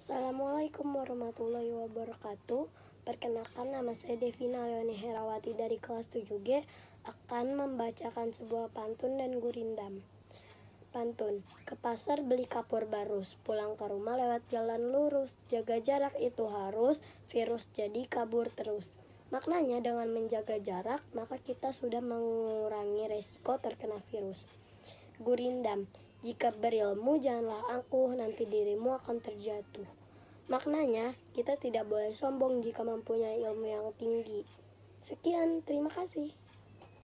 Assalamualaikum warahmatullahi wabarakatuh. Perkenalkan, nama saya Devina Leoni Herawati dari kelas 7G akan membacakan sebuah pantun dan gurindam. Pantun. Ke pasar beli kapur barus, pulang ke rumah lewat jalan lurus. Jaga jarak itu harus, virus jadi kabur terus. Maknanya, dengan menjaga jarak, maka kita sudah mengurangi resiko terkena virus. Gurindam. Jika berilmu janganlah angkuh, nanti dirimu akan terjatuh. Maknanya, kita tidak boleh sombong jika mempunyai ilmu yang tinggi. Sekian, terima kasih.